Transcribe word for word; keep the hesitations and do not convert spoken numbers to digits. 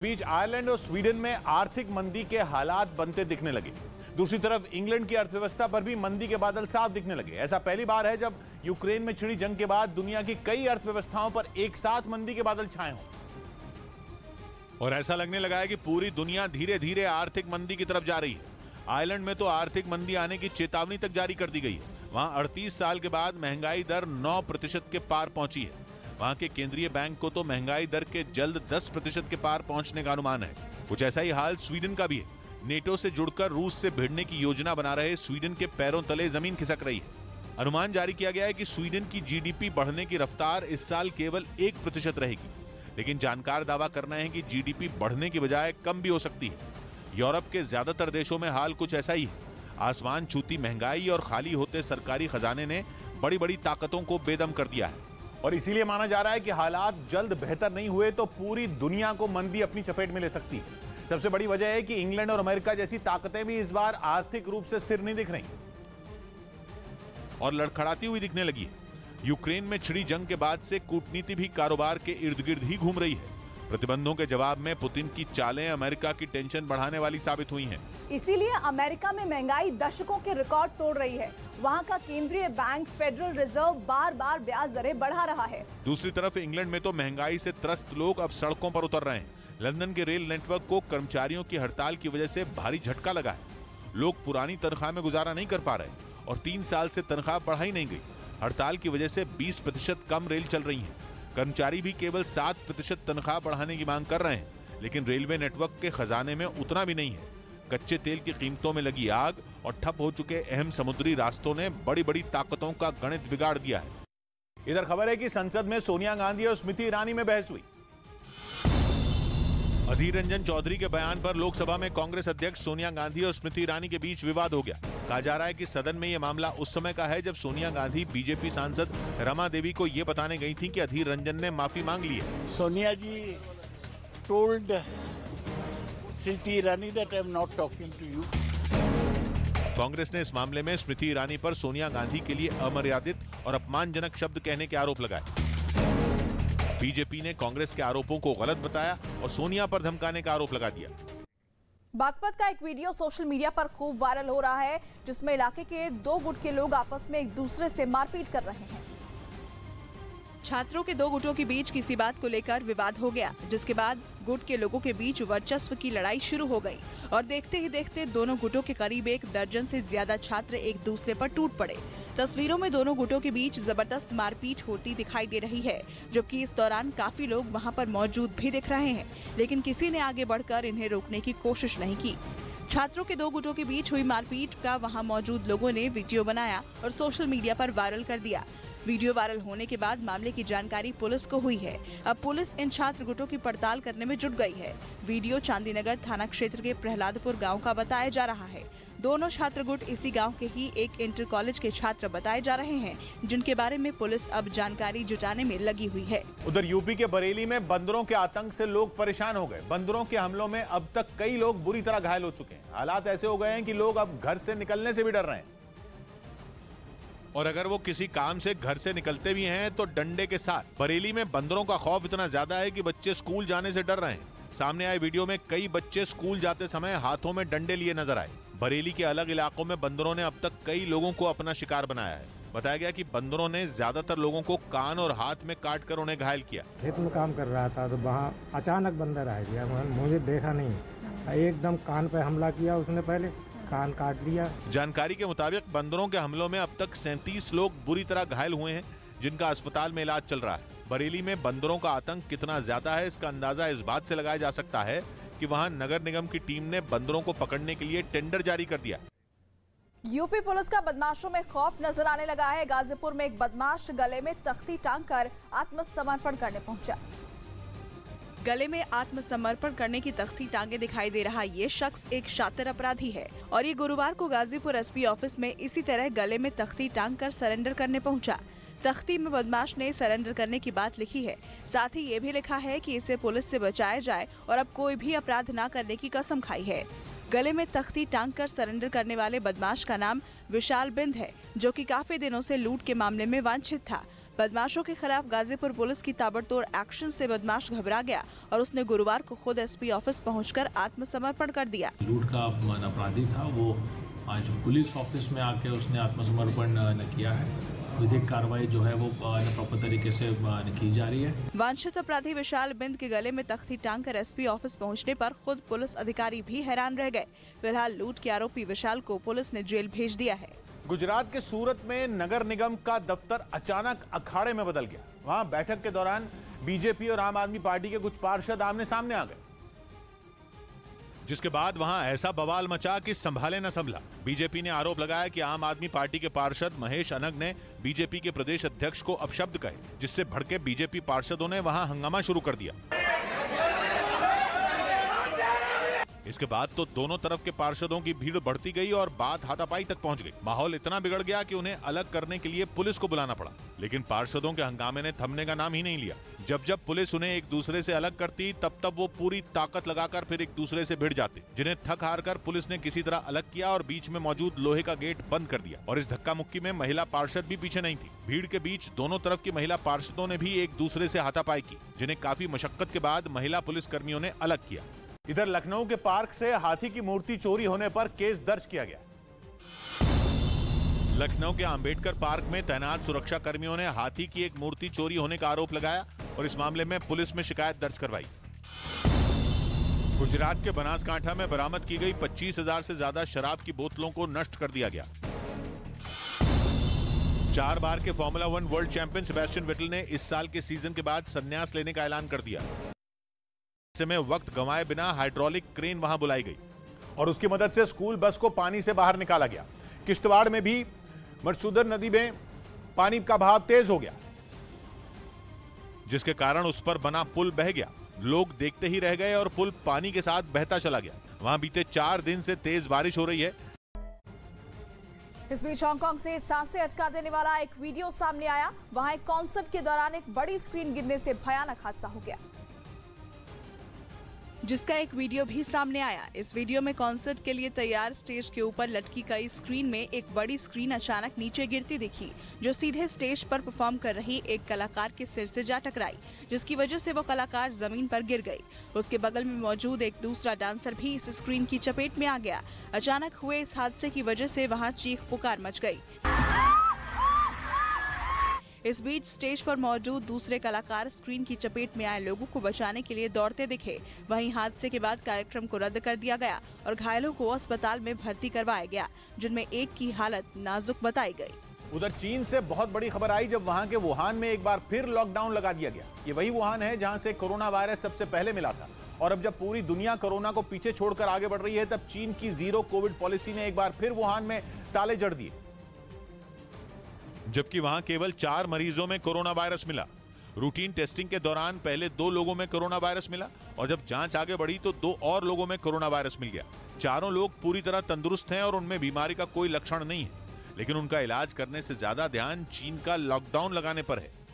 बीच Ireland और Sweden में आर्थिक मंदी के हालात बनते दिखने लगे। दूसरी तरफ इंग्लैंड की अर्थव्यवस्था पर भी मंदी के बादल साफ दिखने लगे। ऐसा पहली बार है जब यूक्रेन में छिड़ी जंग के बाद दुनिया की कई अर्थव्यवस्थाओं पर एक साथ मंदी के बादल छाए हों। और ऐसा लगने लगा है कि पूरी दुनिया धीरे धीरे आर्थिक मंदी की तरफ जा रही है। आयरलैंड में तो आर्थिक मंदी आने की चेतावनी तक जारी कर दी गई है। वहां अड़तीस साल के बाद महंगाई दर नौ प्रतिशत के पार पहुंची है। वहां के केंद्रीय बैंक को तो महंगाई दर के जल्द दस प्रतिशत के पार पहुंचने का अनुमान है। कुछ ऐसा ही हाल स्वीडन का भी है। नेटो से जुड़कर रूस से भिड़ने की योजना बना रहे स्वीडन के पैरों तले जमीन खिसक रही है। अनुमान जारी किया गया है कि स्वीडन की जीडीपी बढ़ने की रफ्तार इस साल केवल एक प्रतिशत रहेगी, लेकिन जानकार दावा करना है कि जीडीपी बढ़ने की बजाय कम भी हो सकती है। यूरोप के ज्यादातर देशों में हाल कुछ ऐसा ही है। आसमान छूती महंगाई और खाली होते सरकारी खजाने ने बड़ी बड़ी ताकतों को बेदम कर दिया है। और इसीलिए माना जा रहा है कि हालात जल्द बेहतर नहीं हुए तो पूरी दुनिया को मंदी अपनी चपेट में ले सकती है। सबसे बड़ी वजह है कि इंग्लैंड और अमेरिका जैसी ताकतें भी इस बार आर्थिक रूप से स्थिर नहीं दिख रही और लड़खड़ाती हुई दिखने लगी है। यूक्रेन में छिड़ी जंग के बाद से कूटनीति भी कारोबार के इर्द गिर्द ही घूम रही है। प्रतिबंधों के जवाब में पुतिन की चालें अमेरिका की टेंशन बढ़ाने वाली साबित हुई हैं। इसीलिए अमेरिका में महंगाई दशकों के रिकॉर्ड तोड़ रही है। वहां का केंद्रीय बैंक फेडरल रिजर्व बार बार ब्याज दरें बढ़ा रहा है। दूसरी तरफ इंग्लैंड में तो महंगाई से त्रस्त लोग अब सड़कों पर उतर रहे हैं। लंदन के रेल नेटवर्क को कर्मचारियों की हड़ताल की वजह से भारी झटका लगा है। लोग पुरानी तनख्वाह में गुजारा नहीं कर पा रहे और तीन साल से तनख्वाह बढ़ाई नहीं गई। हड़ताल की वजह से बीस प्रतिशत कम रेल चल रही हैं। कर्मचारी भी केवल सात प्रतिशत तनख्वाह बढ़ाने की मांग कर रहे हैं, लेकिन रेलवे नेटवर्क के खजाने में उतना भी नहीं है। कच्चे तेल की कीमतों में लगी आग और ठप हो चुके अहम समुद्री रास्तों ने बड़ी बड़ी ताकतों का गणित बिगाड़ दिया है। इधर खबर है कि संसद में सोनिया गांधी और स्मृति ईरानी में बहस हुई। अधीर रंजन चौधरी के बयान पर लोकसभा में कांग्रेस अध्यक्ष सोनिया गांधी और स्मृति ईरानी के बीच विवाद हो गया। कहा जा रहा है कि सदन में यह मामला उस समय का है जब सोनिया गांधी बीजेपी सांसद रमा देवी को यह बताने गई थी कि अधीर रंजन ने माफी मांग ली है। Sonia ji told Smriti Irani that I am not talking to you. Congress ने इस मामले में स्मृति ईरानी पर सोनिया गांधी के लिए अमर्यादित और अपमानजनक शब्द कहने के आरोप लगाए। बीजेपी ने कांग्रेस के आरोपों को गलत बताया और सोनिया पर धमकाने का आरोप लगा दिया। बागपत का एक वीडियो सोशल मीडिया पर खूब वायरल हो रहा है, जिसमें इलाके के दो गुट के लोग आपस में एक दूसरे से मारपीट कर रहे हैं। छात्रों के दो गुटों के बीच किसी बात को लेकर विवाद हो गया, जिसके बाद गुट के लोगों के बीच वर्चस्व की लड़ाई शुरू हो गई और देखते ही देखते दोनों गुटों के करीब एक दर्जन से ज्यादा छात्र एक दूसरे पर टूट पड़े। तस्वीरों में दोनों गुटों के बीच जबरदस्त मारपीट होती दिखाई दे रही है, जबकि इस दौरान काफी लोग वहां पर मौजूद भी दिख रहे हैं, लेकिन किसी ने आगे बढ़कर इन्हें रोकने की कोशिश नहीं की। छात्रों के दो गुटों के बीच हुई मारपीट का वहां मौजूद लोगों ने वीडियो बनाया और सोशल मीडिया पर वायरल कर दिया। वीडियो वायरल होने के बाद मामले की जानकारी पुलिस को हुई है। अब पुलिस इन छात्र गुटों की पड़ताल करने में जुट गई है। वीडियो चांदीनगर थाना क्षेत्र के प्रहलादपुर गांव का बताया जा रहा है। दोनों छात्र गुट इसी गांव के ही एक इंटर कॉलेज के छात्र बताए जा रहे हैं, जिनके बारे में पुलिस अब जानकारी जुटाने में लगी हुई है। उधर यूपी के बरेली में बंदरों के आतंक से लोग परेशान हो गए। बंदरों के हमलों में अब तक कई लोग बुरी तरह घायल हो चुके हैं। हालात ऐसे हो गए हैं कि लोग अब घर से निकलने से भी डर रहे हैं और अगर वो किसी काम से घर से निकलते भी हैं तो डंडे के साथ। बरेली में बंदरों का खौफ इतना ज्यादा है कि बच्चे स्कूल जाने से डर रहे हैं। सामने आए वीडियो में कई बच्चे स्कूल जाते समय हाथों में डंडे लिए नजर आए। बरेली के अलग इलाकों में बंदरों ने अब तक कई लोगों को अपना शिकार बनाया है। बताया गया कि बंदरों ने ज्यादातर लोगों को कान और हाथ में काट कर उन्हें घायल किया। खेत में काम कर रहा था तो वहाँ अचानक बंदर आ गया, मुझे देखा नहीं, एकदम कान पे हमला किया उसने, पहले कान काट लिया। जानकारी के मुताबिक बंदरों के हमलों में अब तक सैंतीस लोग बुरी तरह घायल हुए हैं, जिनका अस्पताल में इलाज चल रहा है। बरेली में बंदरों का आतंक कितना ज्यादा है, इसका अंदाजा इस बात से लगाया जा सकता है कि वहां नगर निगम की टीम ने बंदरों को पकड़ने के लिए टेंडर जारी कर दिया। यूपी पुलिस का बदमाशों में खौफ नजर आने लगा है। गाजीपुर में एक बदमाश गले में तख्ती टांग कर आत्मसमर्पण करने पहुंचा। गले में आत्मसमर्पण करने की तख्ती टांगे दिखाई दे रहा ये शख्स एक शातिर अपराधी है और ये गुरुवार को गाजीपुर एसपी ऑफिस में इसी तरह गले में तख्ती टांग कर सरेंडर करने पहुंचा। तख्ती में बदमाश ने सरेंडर करने की बात लिखी है। साथ ही ये भी लिखा है कि इसे पुलिस से बचाया जाए और अब कोई भी अपराध न करने की कसम खाई है। गले में तख्ती टांग कर सरेंडर करने वाले बदमाश का नाम विशाल बिंद है, जो कि काफी दिनों से लूट के मामले में वांछित था। बदमाशों के खिलाफ गाजीपुर पुलिस की ताबड़तोड़ एक्शन से बदमाश घबरा गया और उसने गुरुवार को खुद एसपी ऑफिस पहुंचकर आत्मसमर्पण कर दिया। लूट का अपराधी था वो आज पुलिस ऑफिस में आके उसने आत्मसमर्पण किया है। विधिक कार्रवाई जो है वो प्रॉपर तरीके से की जा रही है। वांछित अपराधी विशाल बिंद के गले में तख्ती टांग कर एसपी ऑफिस पहुंचने पर खुद पुलिस अधिकारी भी हैरान रह गए। फिलहाल लूट के आरोपी विशाल को पुलिस ने जेल भेज दिया है। गुजरात के सूरत में नगर निगम का दफ्तर अचानक अखाड़े में बदल गया। वहां बैठक के दौरान बीजेपी और आम आदमी पार्टी के कुछ पार्षद आमने सामने आ गए, जिसके बाद वहां ऐसा बवाल मचा कि संभाले न संभला। बीजेपी ने आरोप लगाया कि आम आदमी पार्टी के पार्षद महेश अनग ने बीजेपी के प्रदेश अध्यक्ष को अपशब्द कहे, जिससे भड़के बीजेपी पार्षदों ने वहां हंगामा शुरू कर दिया। इसके बाद तो दोनों तरफ के पार्षदों की भीड़ बढ़ती गई और बात हाथापाई तक पहुंच गई। माहौल इतना बिगड़ गया कि उन्हें अलग करने के लिए पुलिस को बुलाना पड़ा, लेकिन पार्षदों के हंगामे ने थमने का नाम ही नहीं लिया। जब जब पुलिस उन्हें एक दूसरे से अलग करती, तब तब वो पूरी ताकत लगाकर फिर एक दूसरे से भिड़ जाते, जिन्हें थक हार कर पुलिस ने किसी तरह अलग किया और बीच में मौजूद लोहे का गेट बंद कर दिया। और इस धक्का मुक्की में महिला पार्षद भी पीछे नहीं थी। भीड़ के बीच दोनों तरफ की महिला पार्षदों ने भी एक दूसरे से हाथापाई की, जिन्हें काफी मशक्कत के बाद महिला पुलिस कर्मियों ने अलग किया। इधर लखनऊ के पार्क से हाथी की मूर्ति चोरी होने पर केस दर्ज किया गया। लखनऊ के अंबेडकर पार्क में तैनात सुरक्षा कर्मियों ने हाथी की एक मूर्ति चोरी होने का आरोप लगाया और इस मामले में पुलिस में शिकायत दर्ज करवाई। गुजरात के बनासकांठा में बरामद की गई पच्चीस हजार से ज्यादा शराब की बोतलों को नष्ट कर दिया गया। चार बार के Formula One world champion Sebastian Vettel ने इस साल के सीजन के बाद संन्यास लेने का ऐलान कर दिया। ऐसे में वक्त गंवाए बिना हाइड्रोलिक क्रेन वहां बुलाई गई और उसकी मदद से स्कूल बस को पानी से बाहर निकाला गया। किश्तवाड़ में भी मधुसूदन नदी में पानी का बहाव तेज हो गया, जिसके कारण उस पर बना पुल बह गया। लोग देखते ही रह गए और पुल पानी के साथ बहता चला गया। वहां बीते चार दिन से तेज बारिश हो रही है। इस बीच हांगकांग से सांसें अटका देने वाला एक वीडियो सामने आया। वहां एक कॉन्सर्ट के दौरान एक बड़ी स्क्रीन गिरने से भयानक हादसा हो गया, जिसका एक वीडियो भी सामने आया। इस वीडियो में कॉन्सर्ट के लिए तैयार स्टेज के ऊपर लटकी गई स्क्रीन में एक बड़ी स्क्रीन अचानक नीचे गिरती दिखी, जो सीधे स्टेज पर परफॉर्म कर रही एक कलाकार के सिर से जा टकराई, जिसकी वजह से वो कलाकार जमीन पर गिर गई। उसके बगल में मौजूद एक दूसरा डांसर भी इस स्क्रीन की चपेट में आ गया। अचानक हुए इस हादसे की वजह से वहाँ चीख पुकार मच गई। इस बीच स्टेज पर मौजूद दूसरे कलाकार स्क्रीन की चपेट में आए लोगों को बचाने के लिए दौड़ते दिखे। वहीं हादसे के बाद कार्यक्रम को रद्द कर दिया गया और घायलों को अस्पताल में भर्ती करवाया गया, जिनमें एक की हालत नाजुक बताई गई। उधर चीन से बहुत बड़ी खबर आई जब वहां के वुहान में एक बार फिर लॉकडाउन लगा दिया गया। ये वही वुहान है जहां से कोरोना वायरस सबसे पहले मिला था और अब जब पूरी दुनिया कोरोना को पीछे छोड़कर आगे बढ़ रही है, तब चीन की जीरो कोविड पॉलिसी ने एक बार फिर वुहान में ताले जड़ दिए। जबकि वहां केवल चार मरीजों में कोरोना वायरस मिला। रूटीन टेस्टिंग के दौरान पहले दो लोगों में कोरोना वायरस मिला और जब जांच आगे बढ़ी तो दो और लोगों में कोरोना वायरस मिल गया। चारों लोग पूरी तरह तंदुरुस्त हैं और उनमें बीमारी का कोई लक्षण नहीं है, लेकिन उनका इलाज करने से ज्यादा ध्यान चीन का लॉकडाउन लगाने पर है।